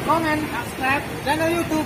komen, subscribe channel YouTube.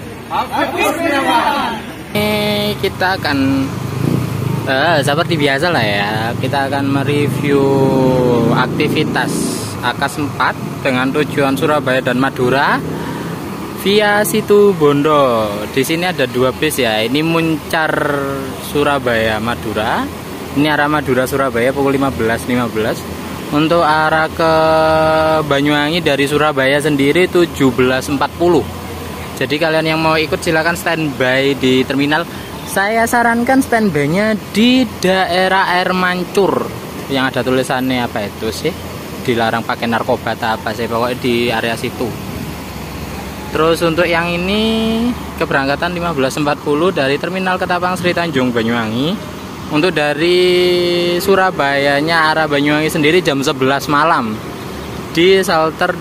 Kita akan seperti biasa lah ya, kita akan mereview aktivitas Akas 4 dengan tujuan Surabaya dan Madura via Situbondo. Di sini ada 2 bis ya. Ini Muncar Surabaya Madura. Ini arah Madura Surabaya pukul 15.15. Untuk arah ke Banyuwangi dari Surabaya sendiri 17.40. Jadi kalian yang mau ikut silakan standby di terminal. Saya sarankan standby-nya di daerah Air Mancur yang ada tulisannya apa itu sih? Dilarang pakai narkoba atau apa sih, pokoknya di area situ. Terus untuk yang ini keberangkatan 15.40 dari Terminal Ketapang Sri Tanjung Banyuwangi. Untuk dari Surabayanya arah Banyuwangi sendiri jam 11 malam di Salter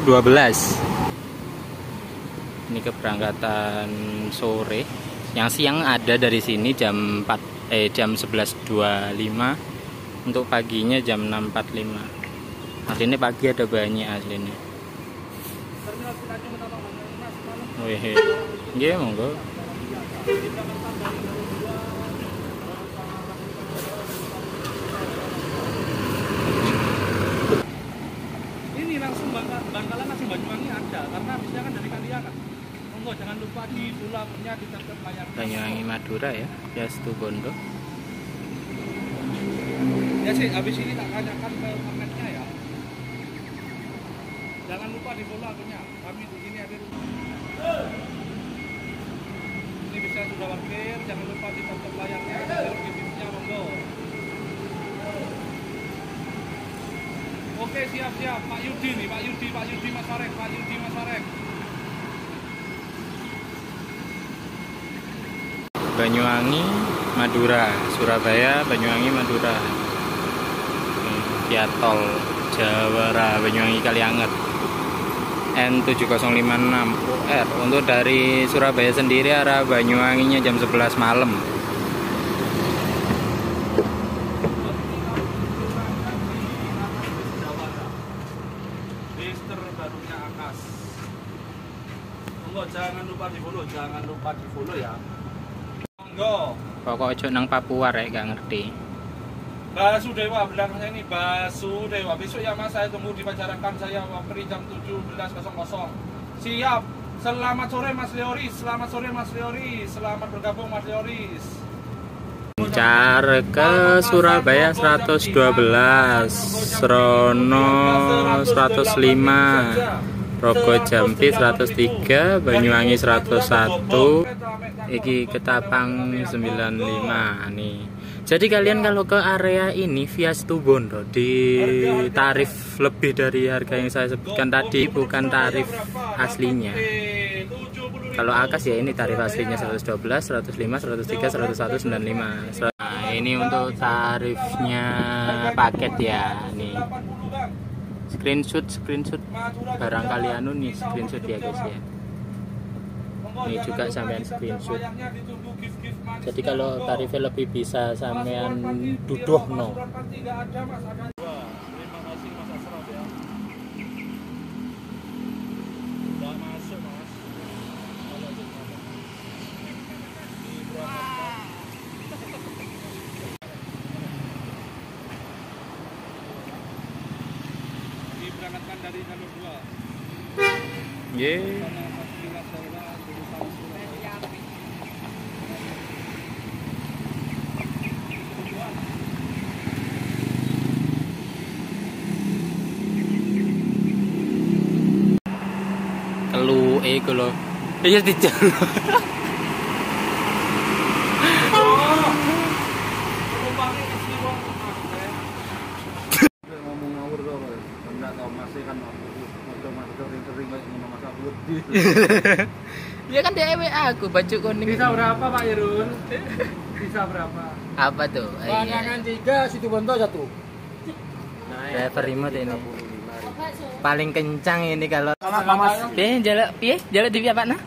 12. Ini keberangkatan sore. Yang siang ada dari sini jam 11.25. Untuk paginya jam 6.45. Aslinya pagi ada banyak aslinya. Wih, iya monggo. Ini langsung Bangkalan langsung Banyuwangi ada, karena habisnya kan dari Kaliangan. Monggo jangan lupa di pulau-punya dicatat layar. Banyuwangi Madura ya, Situbondo. Ya sih, habis ini tak tanyakan ke komennya ya. Jangan lupa di follow akunnya. Kami di sini ada. Ini bisa sudah parkir, jangan lupa ditonton layarnya, bisnya monggo. Oke, siap-siap. Pak Yudi nih, Pak Yudi Mas Arek. Banyuwangi Madura, Surabaya Banyuwangi Madura. Via tol Jawara Banyuwangi Kalianget N7056 UR. Untuk dari Surabaya sendiri arah Banyuwanginya jam 11 malam. Mister barunya Akas. Monggo jangan lupa di follow ya. Monggo. Pokok ojo nang Papua rek, gak ngerti. Basudewa belakang saya ini Basudewa. Besok ya Mas, saya tunggu di Pajarankan, saya waktu jam 17.00. Siap. Selamat sore Mas Leoris. Selamat bergabung Mas Leoris. Muncar ke Surabaya 112, Srono 105, Rogo Jampi 103, Banyuwangi 101, iki Ketapang 95 nih. Jadi kalian kalau ke area ini via Situbondo di tarif lebih dari harga yang saya sebutkan tadi, bukan tarif aslinya. Kalau Akas ya ini tarif aslinya 112, 105, 103, 101, 95. Nah, ini untuk tarifnya paket ya nih. Screenshot barang kalian nih, screenshot ya guys ya. Ini juga sampean screenshot. Jadi kalau tarifnya lebih bisa sampean duduh no. Terima kasih Mas Asraf ya. Udah masuk Mas. Diberangkatkan dari jalur 2. Yeay. Kelu iku lho. Iya dijalu. Ngomong ngawur kok, enggak tahu masih kan motor sering ngono Mas Abud. Iya kan DW aku baju kuning. Bisa berapa Pak Irul? Bisa berapa? Apa tuh? Pangangan 3, Situbondo 1. Driver remote ini. Paling kencang ini kalau Mas. Jalan di apa nah?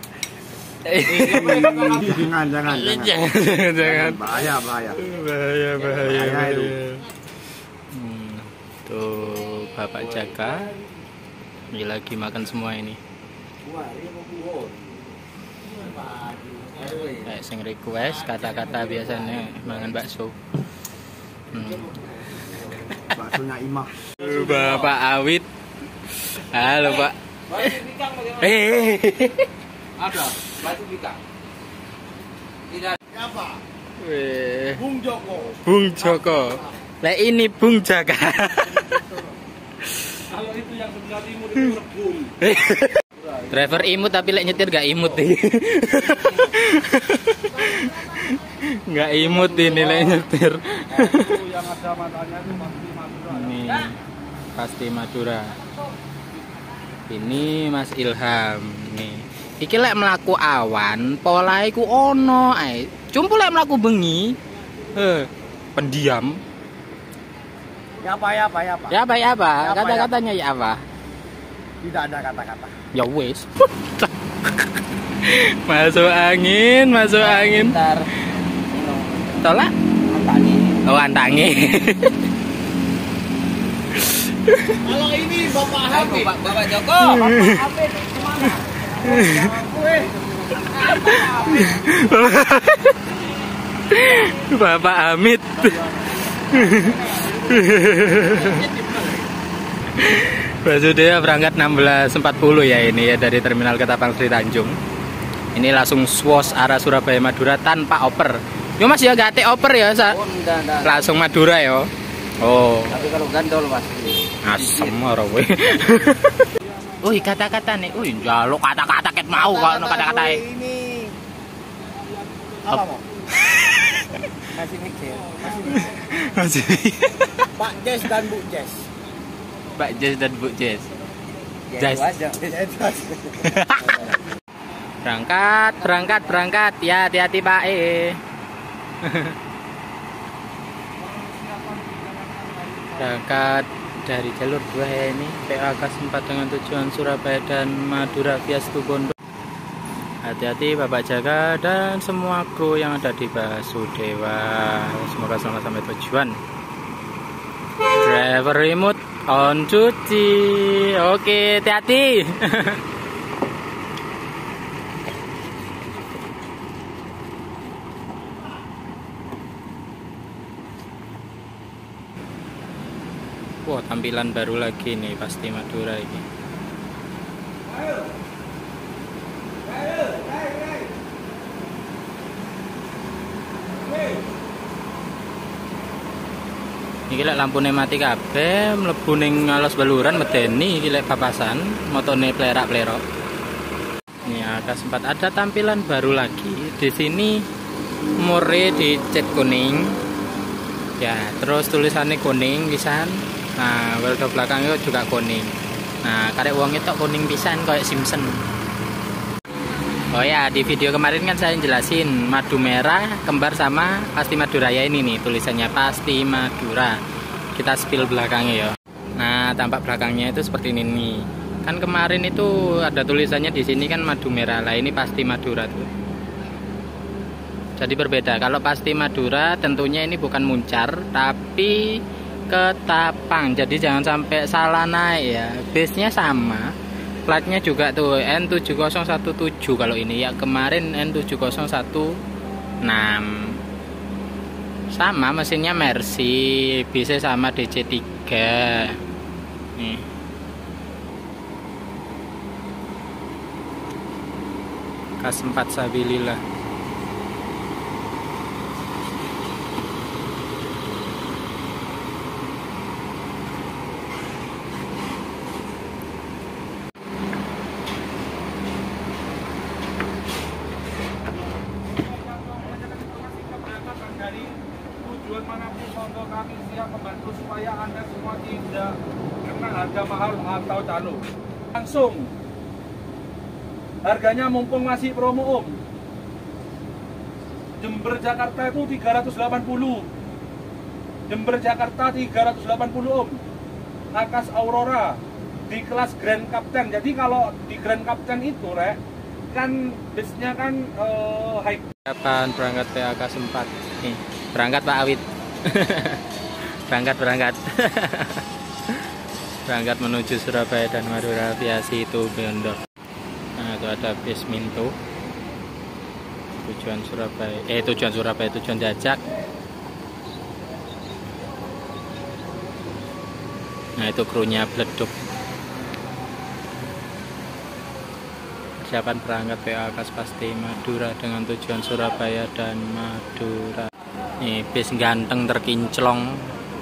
Jangan. Bahaya. itu. Tuh Bapak jaga. Ini lagi makan semua ini. Kayak sing request kata-kata biasanya mangan bakso. Baksonya Imah. Bapak Awit. Halo, Pak. Ada batu bikang. Tidak. Siapa? Weh. Bung Joko. Bung Joko. Lah ini Bung Jaka. Kalau itu yang sebelah timur itu rebung. Driver imut tapi lek nyetir gak imut nih. Gak imut ini lek nyetir. Itu yang ada matanya itu pasti Madura. Ini pasti Madura. Ini Mas Ilham nih. Iki lek mlaku awan, polahe ku ono ae. Cumpu lek mlaku bengi, pendiam. Ya apa? Ya apa? Kata-katanya ya apa? Tidak ada kata-kata. Ya wes. Masuk angin. Ntar. Tolak? Antangi. Oh, antangi. Kalau ini Bapak Hamid. Bapak Joko. Bapak Hamid kemana? Bapak Hamid. Basudaya berangkat 16.40 ya ini ya dari Terminal Ketapang Sri Tanjung. Ini langsung swos arah Surabaya Madura tanpa oper. Yo Mas ya gak ate oper ya, Oh, enggak. langsung Madura ya. Oh, Tapi kalau gandol pasti. asem ora kowe. Wih, kata-kata nih. Wih, njaluk kata-kata ket mau kok kata-kata ini. Apa mau? Masih mikir. Masih. Pak Jess dan Bu Jess. Pak Jess dan Bu Jess. Ya, Jess. itu aja. Ya, itu aja. Berangkat. Ya, hati-hati Pak Berangkat dari jalur 2 ya ini PAK 4 dengan tujuan Surabaya dan Madura via Situbondo. Hati-hati Bapak Jaka dan semua kru yang ada di Basudewa. Semoga selamat sampai tujuan. Driver remote on cuci. Oke, hati-hati. Wah, tampilan baru lagi nih pasti Madura ini. Iki lek lampune mati kabeh, mlebu ning alas baluran medeni iki lek papasan, motone plerak-plerok. Ini AK4 ada tampilan baru lagi. Di sini mure dicat kuning. Ya, terus tulisannya kuning pisan. Nah, baru belakangnya juga kuning. Nah, karek wong itu kuning pisan kayak Simpson. Oh ya, di video kemarin kan saya jelasin madu merah kembar sama pasti Madura ya ini nih tulisannya pasti Madura. Kita spill belakangnya ya. Nah, tampak belakangnya itu seperti ini nih. Kan kemarin itu ada tulisannya di sini kan madu merah. Lah ini pasti Madura tuh. Jadi berbeda. Kalau pasti Madura tentunya ini bukan Muncar tapi Ketapang. Jadi jangan sampai salah naik ya. Base-nya sama. Platnya juga tuh N7017 kalau ini ya. Kemarin N7016. Sama mesinnya Mercy, bisa sama DC3. Nih. K4 Sabilillah. Tujuan manapun monggo kami siap membantu supaya Anda semua tidak kena harga mahal atau calo. Langsung harganya mumpung masih promo Om. Jember Jakarta itu 380. Jember Jakarta 380 Om. Akas Aurora di kelas Grand Captain. Jadi kalau di Grand Captain itu rek kan bisnya kan high. Kapan berangkat PAK 4 nih? Berangkat Pak Awit. berangkat berangkat menuju Surabaya dan Madura via Situbondo. itu ada bis Minto tujuan Surabaya, tujuan Jajak. Nah itu krunya Bleduk. Persiapan berangkat PO Akas Pasti Madura dengan tujuan Surabaya dan Madura. Nih bis ganteng terkinclong.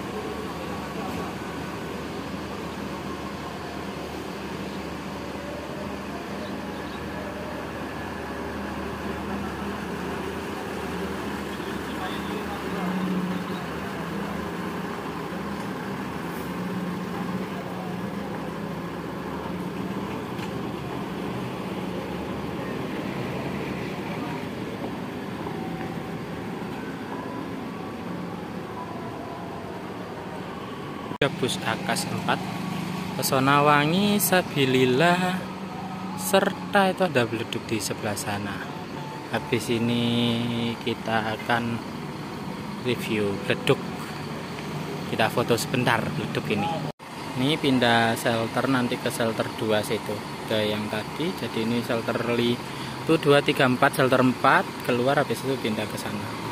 Bus Akas 4, Pesona Wangi, Sabilillah, serta itu ada Bleduk di sebelah sana. Habis ini kita akan review Bleduk. Kita foto sebentar Bleduk ini. Ini pindah shelter nanti ke shelter 2 situ, ke yang tadi. Jadi ini shelter itu 2, 3, 4, shelter 4 keluar, habis itu pindah ke sana.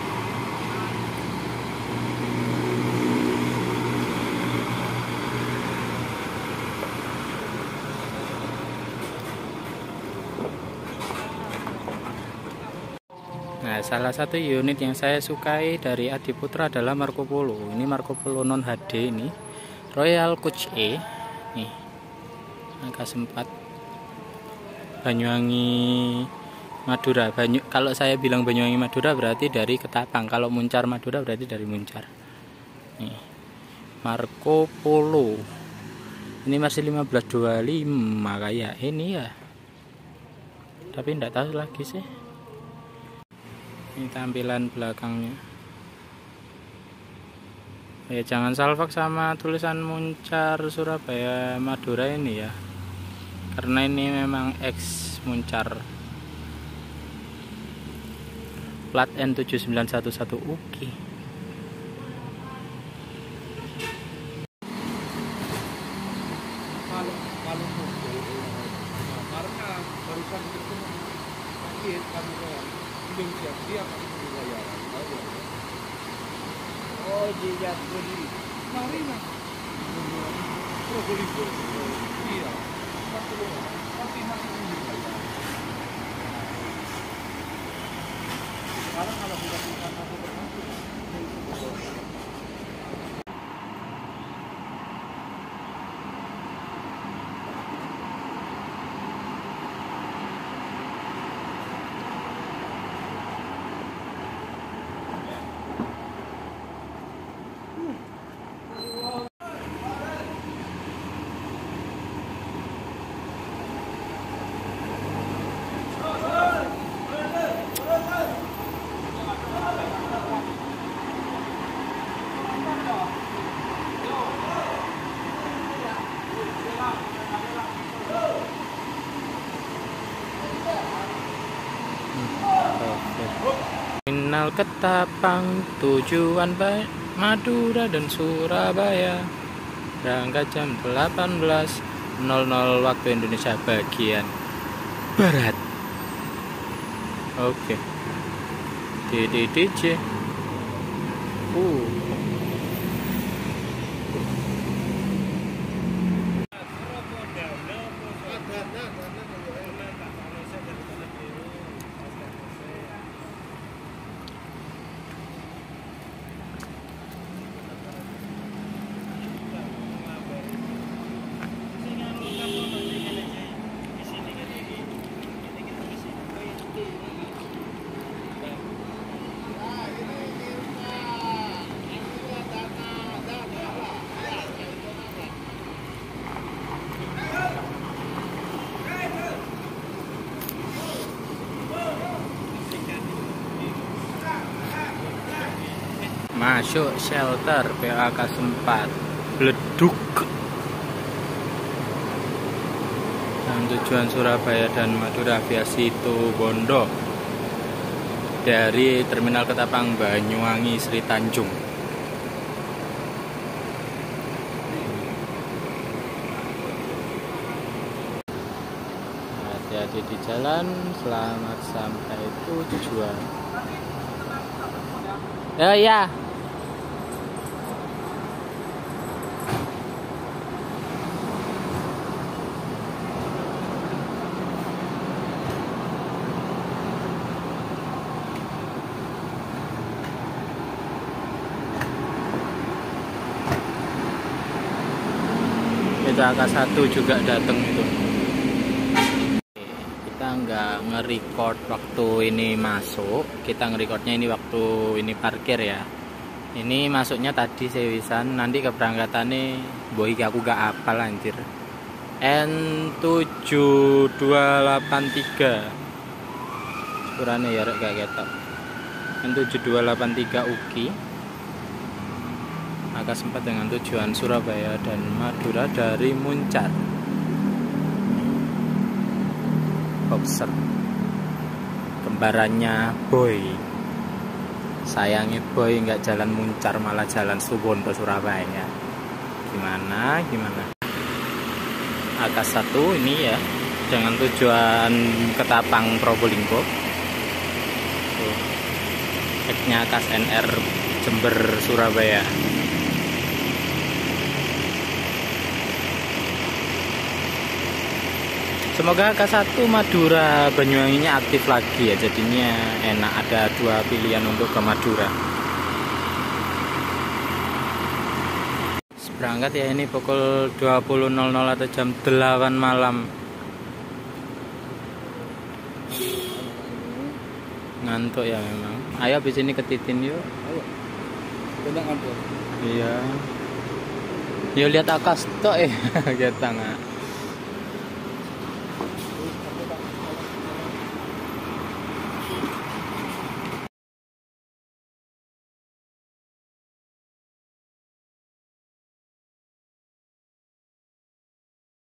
Nah, salah satu unit yang saya sukai dari Adiputra adalah Marco Polo. Ini Marco Polo non HD ini, Royal Coach E. Nih, angka 4, Banyuwangi Madura. Kalau saya bilang Banyuwangi Madura berarti dari Ketapang. Kalau Muncar Madura berarti dari Muncar. Nih, Marco Polo. Ini masih 1525 kayak ini ya. Tapi enggak tahu lagi sih. Ini tampilan belakangnya. Ya jangan salfak sama tulisan Muncar Surabaya Madura ini ya. Karena ini memang X Muncar. Plat N7911 UKI. Karena barusan itu sakit kami belum siap-siap pembayaran. Oh, dia beli. Mari mas. Probolinggo. Iya. Masih belum bayar. Sekarang kalau sudah bukan aku bermasuk. Terminal Ketapang, tujuan Madura dan Surabaya. Berangkat jam 18.00 waktu Indonesia bagian Barat. Oke. DJ. Masuk shelter PAK 4 Bleduk dan tujuan Surabaya dan Madura via Situ Bondo dari Terminal Ketapang Banyuwangi Sri Tanjung. Hati-hati hati-hati di jalan, selamat sampai tujuan. Ya. Itu AK1 juga datang itu. Kita nggak nge-record waktu ini masuk, kita nge-recordnya ini waktu ini parkir ya. Ini masuknya tadi sewisan, nanti keberangkatannya boy aku gak apal anjir. N7283 kurane ya rek gak ketok. N7283 UKI AK4 dengan tujuan Surabaya dan Madura dari Muncar. Boxer kembarannya Boy. Sayangnya Boy nggak jalan Muncar, malah jalan Suwondo Surabaya. Gimana? AK1 ini ya dengan tujuan Ketapang Probolinggo. Eknya Akas NR Jember Surabaya. Semoga AK1 Madura Banyuwanginya aktif lagi ya, jadinya enak, ada 2 pilihan untuk ke Madura. Berangkat ya, ini pukul 20.00 atau jam 8 malam. Ngantuk ya memang. Ayo habis ini ke Titin yuk. Ayo. Kita ngantuk. Iya. Yuk lihat Akas tok kita nggak.